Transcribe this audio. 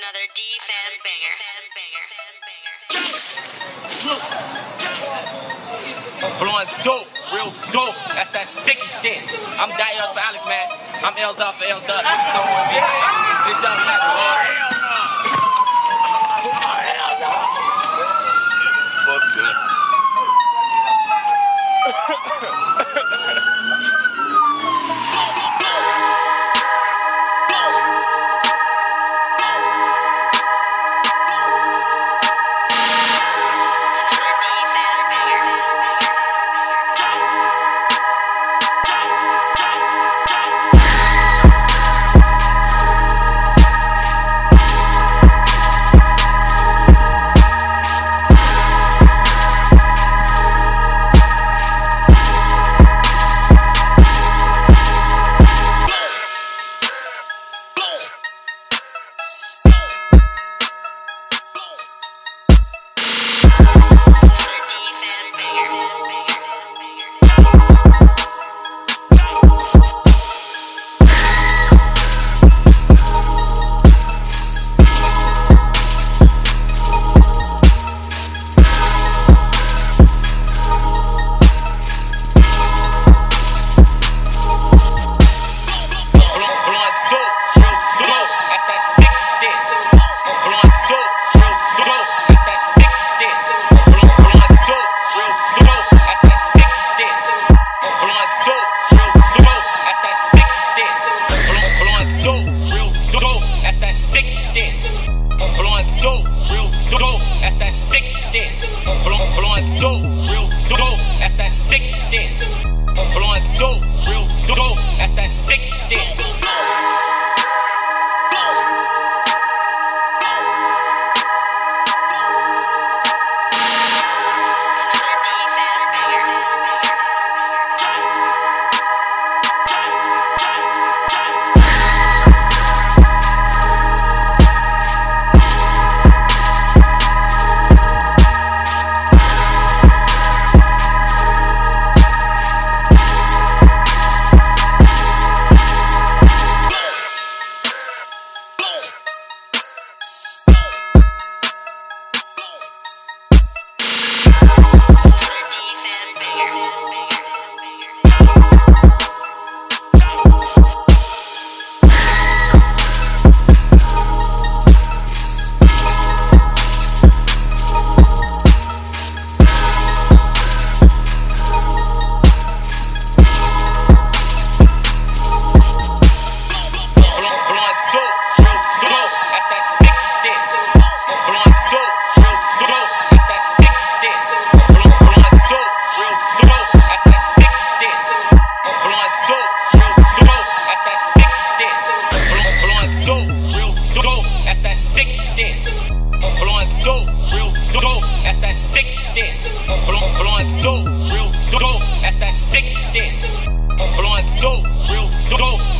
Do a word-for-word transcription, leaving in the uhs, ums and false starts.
Another D-Fan banger. Blowing dope, real dope. That's that sticky shit. I'm Dios for Alex, man. I'm L's off for L Dub. This y'all black boy. Fuck that. Blowing dope, real dope. That's that sticky shit. Blowing dope, real dope. That's that sticky shit. Blowing dope, real dope. That's that sticky shit. Blowing dope, real dope. That's that sticky shit. Blowing dope, real dope.